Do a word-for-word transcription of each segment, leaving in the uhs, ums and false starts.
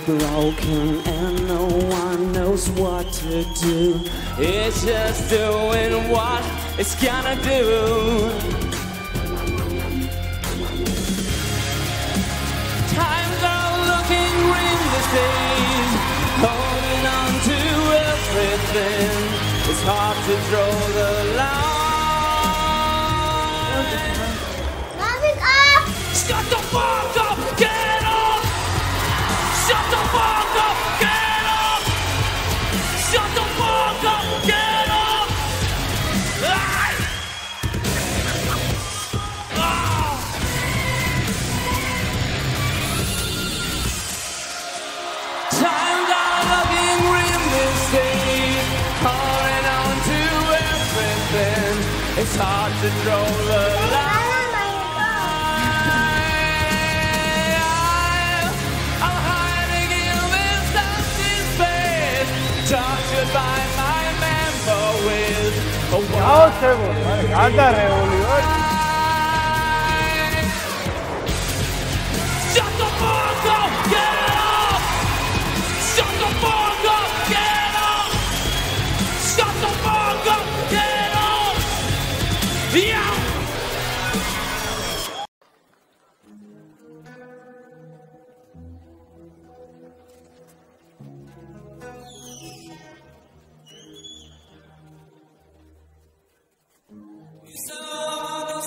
broken and no one knows what to do. It's just doing what it's gonna do. Times are looking grim these days, holding on to everything. It's hard to draw the line. Shut the fuck up, get up! Shut the fuck up, get up! Shut the fuck up, get up! Ah! Ah! Times are looking grim these days, holding on to everything. It's hard to draw the line. Tortured by my member with a How terrible! Anda Bolívar. Shut the fuck up! Get up! Shut the fuck up! Get up! Shut the fuck up! Get up! Yeah! So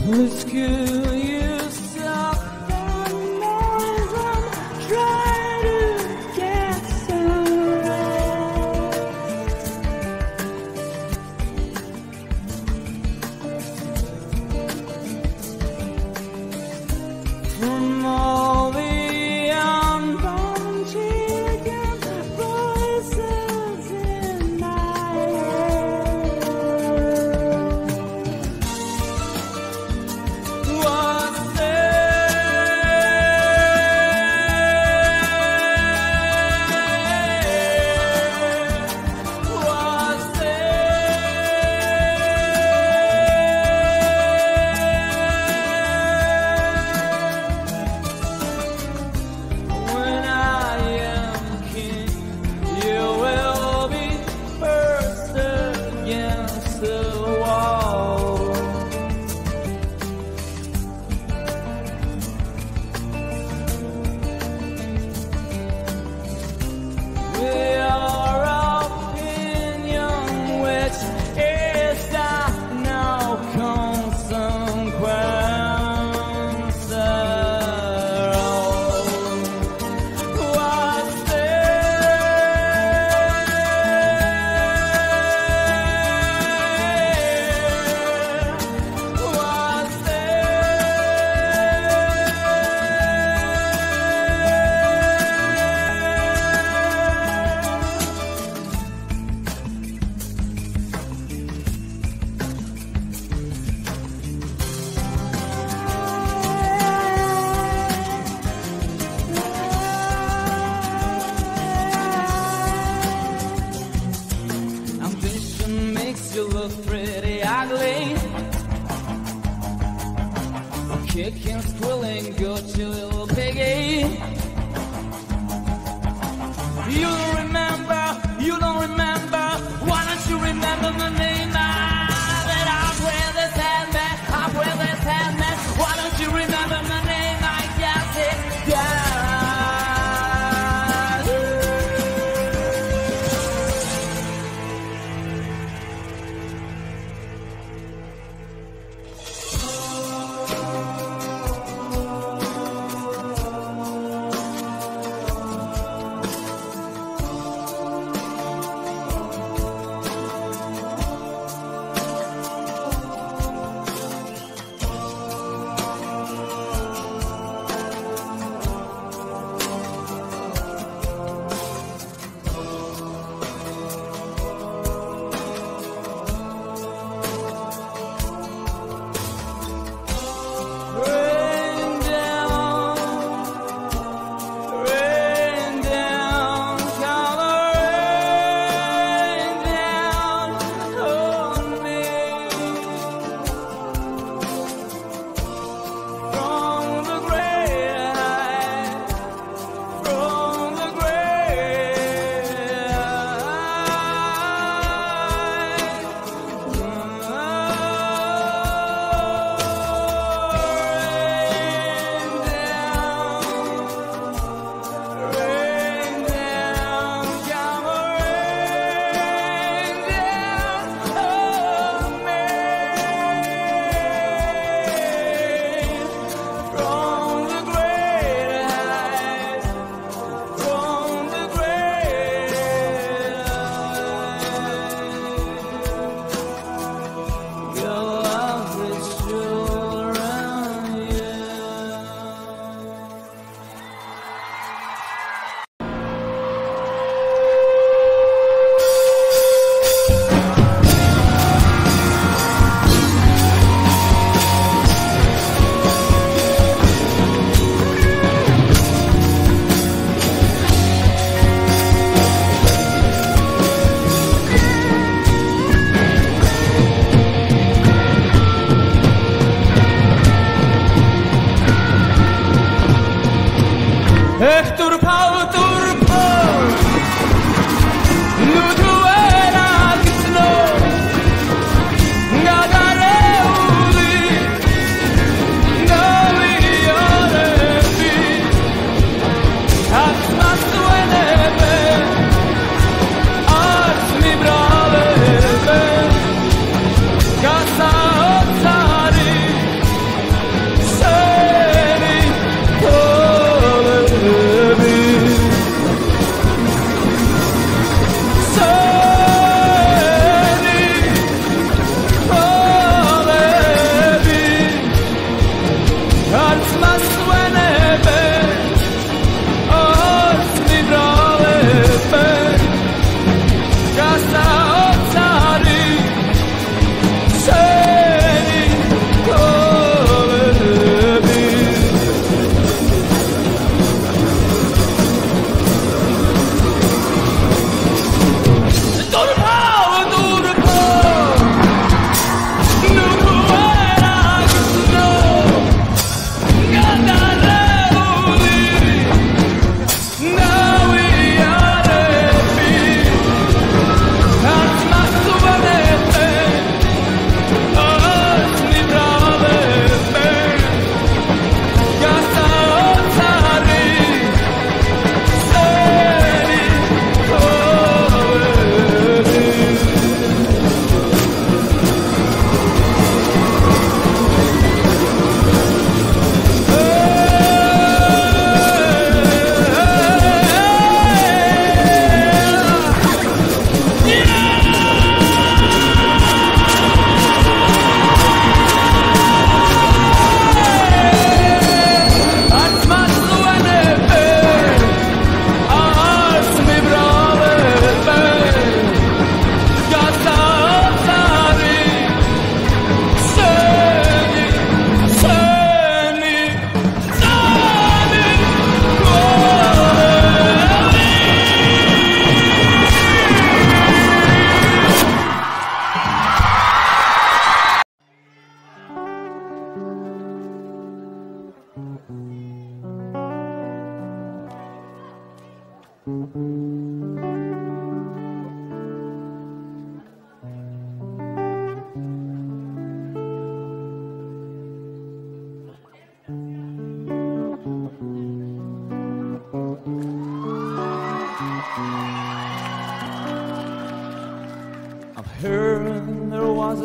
Please could you stop that noise? I'm trying to get some rest. From all the unborn chicken voices in my head, what's there? What's When I am king, you will be first against the wall. With your opinion, which is that no consequence at all. What's there? What's Ambition makes you look pretty ugly. Kicking, squealing, good, you little piggy. You don't remember, you don't remember. Why don't you remember my name? Ah, that I'm with this handman, I'm with this handman. Why don't you remember my name? I guess it's down.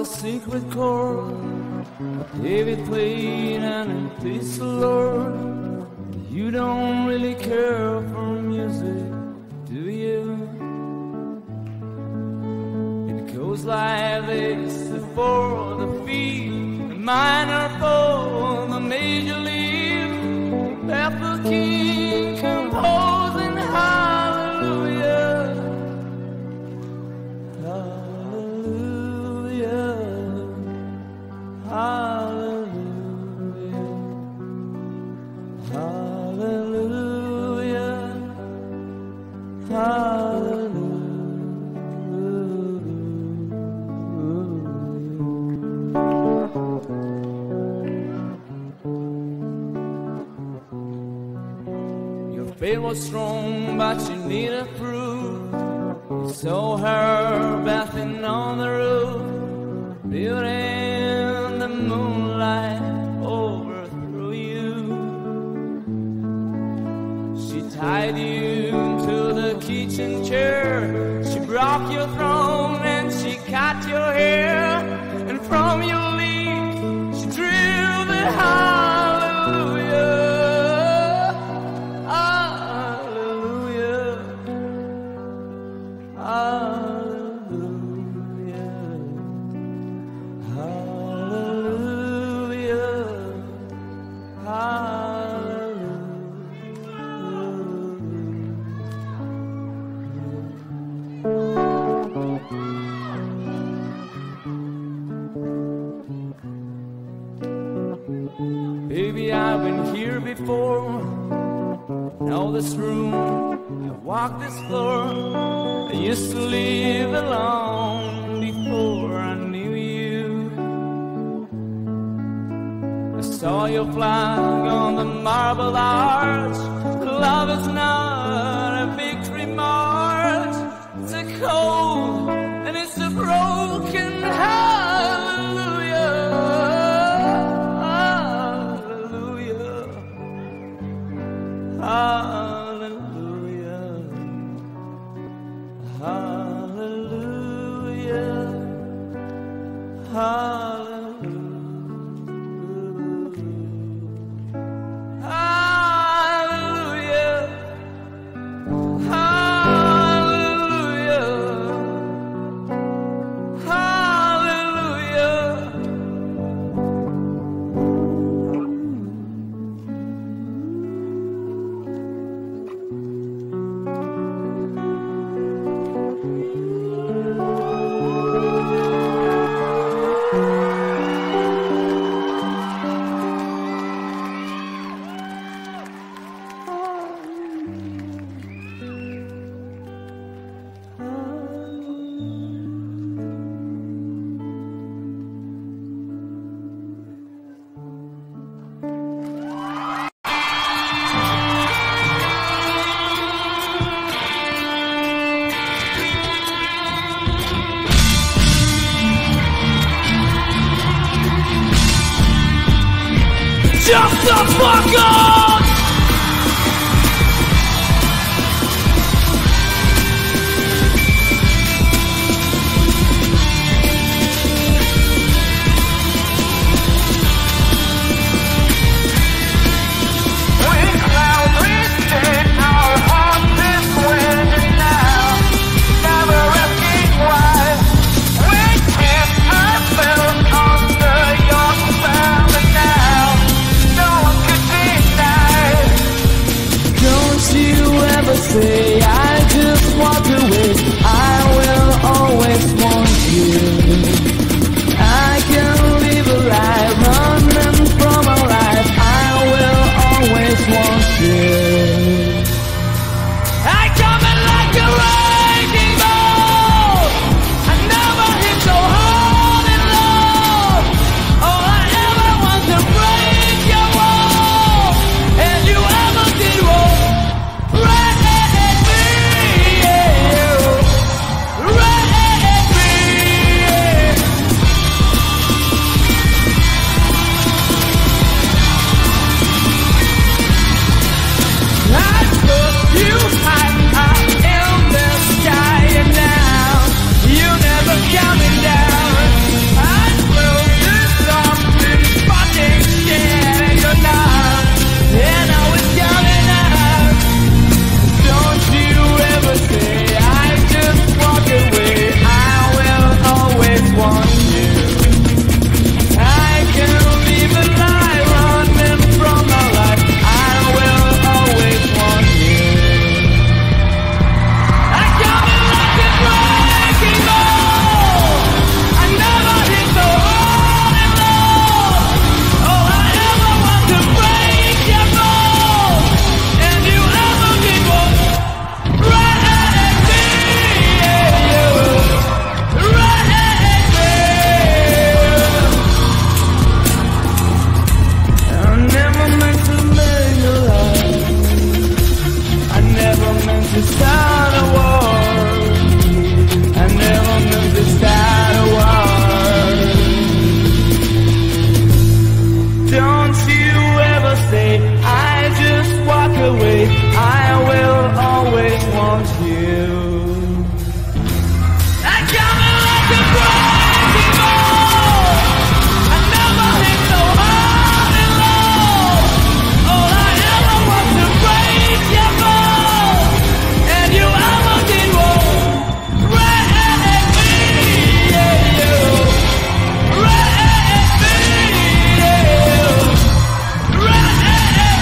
a secret chord David played and it pleased the Lord. You don't really care for music, do you? It goes like this: the four, the fifth, the minor fall, the major lead, Bethel King composing hallelujah, hallelujah, hallelujah, hallelujah, hallelujah. Faith was strong, but she needed proof. You saw her bathing on the roof, beauty in the moonlight overthrew you. She tied you to the kitchen chair, she broke your throne and she cut your hair, and from your lips she drew the hallelujah. Baby, I've been here before. Know this room, I walk this floor. I used to live alone before I knew you. I saw your flag on the marble arch. Love is not a victory march. It's a cold and it's a broken hallelujah. Hallelujah, hallelujah, hallelujah, hallelujah, hallelujah, hallelujah. Shut the fuck up! Now, no one could deny. I just walk away. I will always want you. I got me like a crazy ball. I never hit so hard and low. All I ever want to break your bones, and you ever did wrong. Right at me, yeah, you. Right at me, yeah. Right at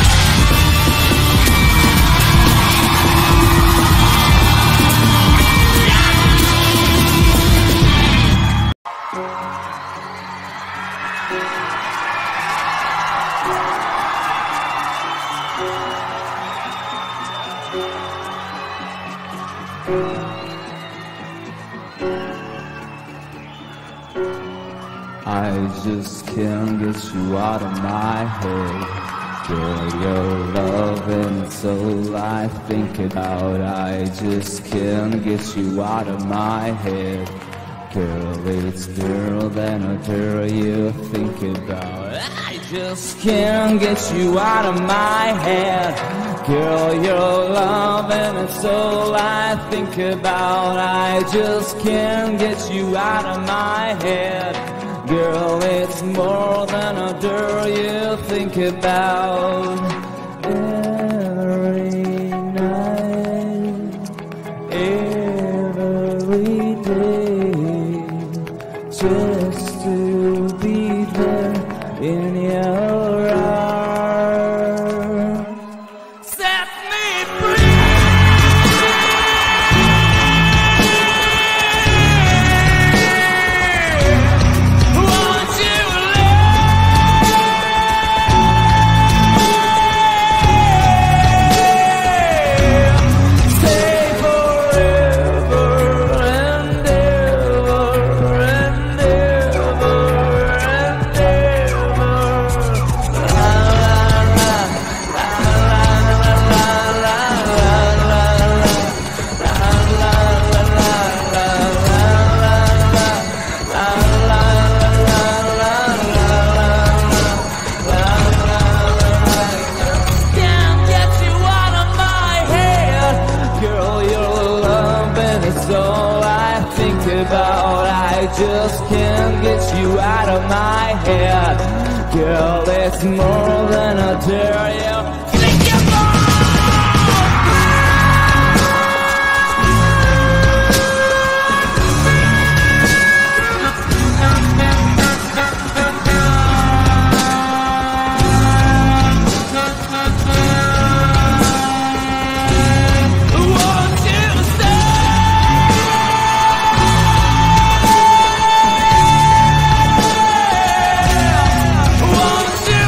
I just can't get you out of my head. Girl, your loving it's all I think about. I just can't get you out of my head. Girl, it's girl than a girl you think about. I just can't get you out of my head. Girl, your loving it's all I think about. I just can't get you out of my head. Girl, it's more than a girl you think about. Every night, every day, just to be there in your arms. set me free. Won't you live? Stay forever and ever and ever and ever. La la la la la la la Can't get you out of my head. Girl, your love and it's all I think about. I just can't get you out of my head. Girl, it's more than a dare you think about. Won't you stay? Won't you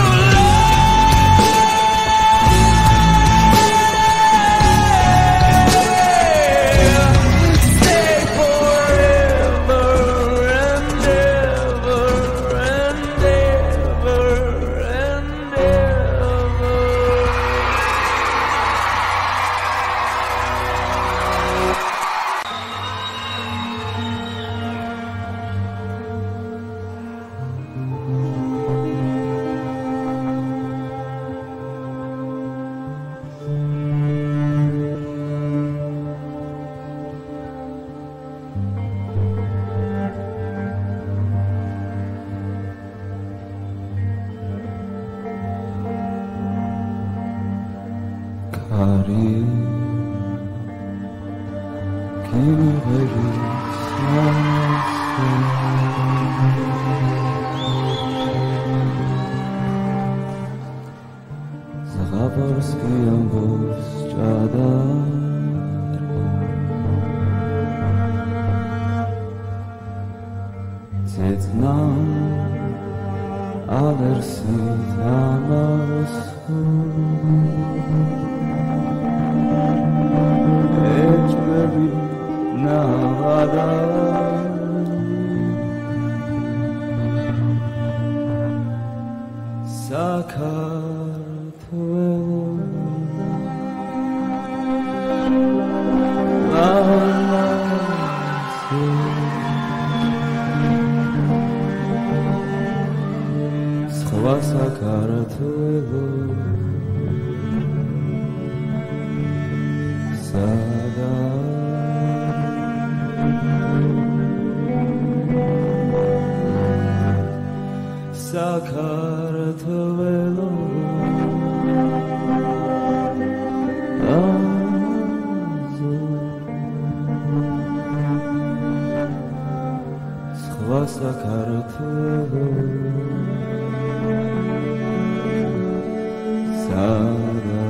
live? Stay forever and ever and ever and ever. Kari kimi verirsen Zagaborskim Boschadar Tetnam alırsın namusun Ecmebi nağadar Sakat სხვა საქართველო სადა საქართველო სხვა საქართველო სადა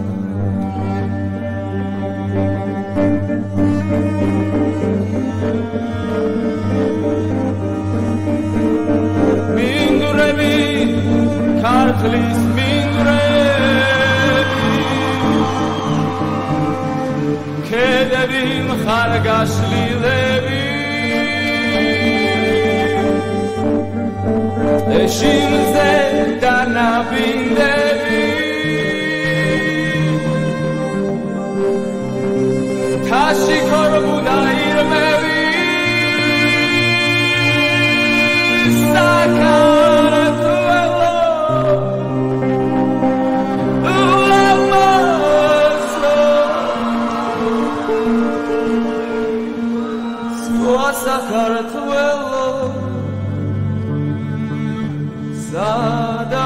მინდვრები ქართლის მინდვრები ქედები მხარგაშლილები ეშინზე დანაბინდები თაში ქორბუდა ირმები საქართველო ულამაზო სხვა საქართველო სადა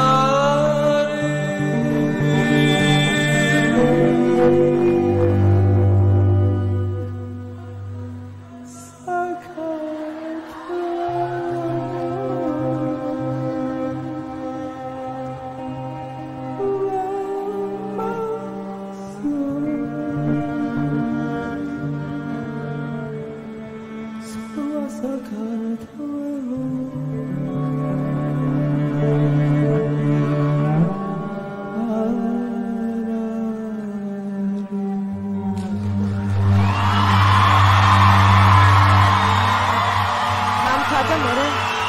Mam kadar